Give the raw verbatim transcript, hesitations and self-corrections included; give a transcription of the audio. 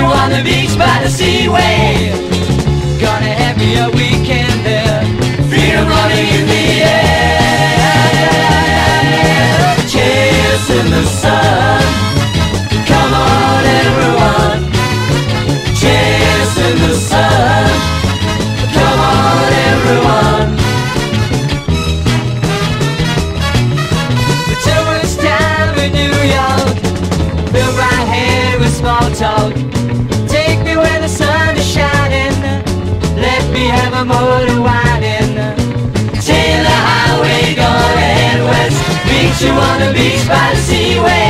you on the beach by the seaway. Gonna have me a weekend there, freedom running in the air. Chasing the sun, come on everyone. Chasing the sun, come on everyone. The tourist town in New York, fill my head with small talk. Take me where the sun is shining, let me have a motor whining. Tail the highway, gonna head west, meet you on the beach by the seaway.